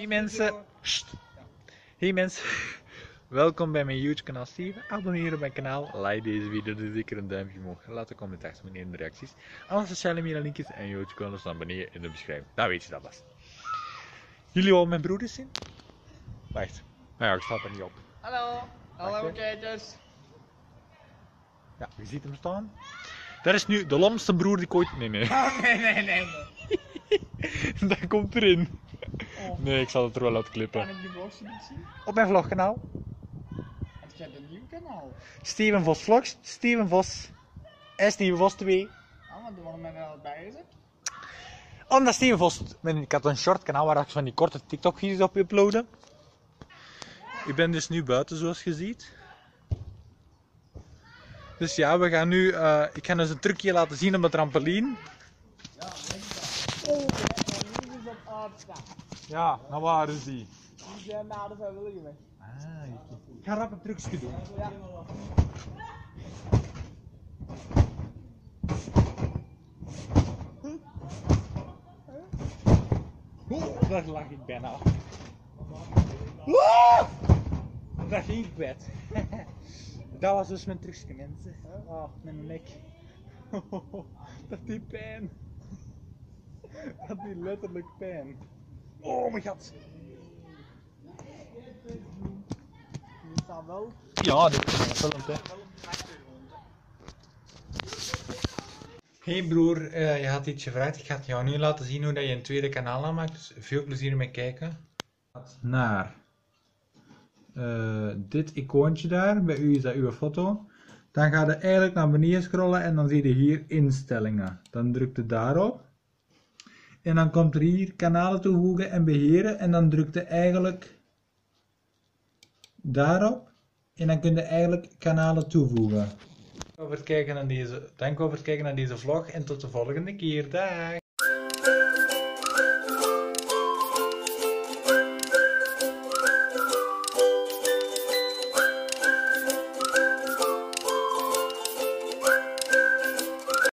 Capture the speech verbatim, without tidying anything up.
Hey mensen, Sst. Hey mensen, welkom bij mijn YouTube kanaal Steven. Abonneer op mijn kanaal, like deze video, doe zeker een duimpje omhoog. Laat een comment achter met in de reacties. Alle sociale media linkjes en YouTube kanaal staan beneden in de beschrijving. Dan weet je dat vast. Jullie al mijn broeders zien? Wacht, nou ja, ik sta er niet op. Hallo, hallo kijkers. Ja, wie ziet hem staan? Dat is nu de lomste broer die ik ooit... Nee, nee. Oh, nee, nee, nee, nee. Dat komt erin. Oh. Nee, ik zal het er wel uitklippen. Kan ik die vlogs niet zien? Op mijn vlogkanaal. Het gaat een nieuw kanaal. Steven Vos Vlogs, Steven Vos en Steven Vos twee. Ah, maar waarom ben je er bij gezet? Omdat Steven Vos, ik had een short kanaal waar ik van die korte TikTok video's op uploaden. Ik ben dus nu buiten zoals je ziet. Dus ja, we gaan nu, uh, ik ga dus een trucje laten zien op de trampoline. Ja, denk dat. Oh, nu is op aard staan. Ja, nou waar is die? Die zijn naar de vrijwilliger weg. Ah, ik ga rap een trucje doen. Ja. Oh, daar lag ik bijna. Oh, daar ging ik kwijt. Dat was dus mijn trucje, mensen. Oh, mijn nek. Dat die pijn. Dat die letterlijk pijn. Oh mijn god. Die staan wel. Ja, dit is gefilmd, hè. Hey broer, uh, je had iets gevraagd. Ik ga het jou nu laten zien hoe dat je een tweede kanaal aanmaakt. Dus veel plezier met kijken. Naar uh, dit icoontje daar. Bij u is dat uw foto. Dan ga je eigenlijk naar beneden scrollen en dan zie je hier instellingen. Dan druk je daarop. En dan komt er hier kanalen toevoegen en beheren. En dan druk je eigenlijk daarop. En dan kun je eigenlijk kanalen toevoegen. Dank voor het kijken naar deze, dank voor het kijken naar deze vlog en tot de volgende keer. Dag!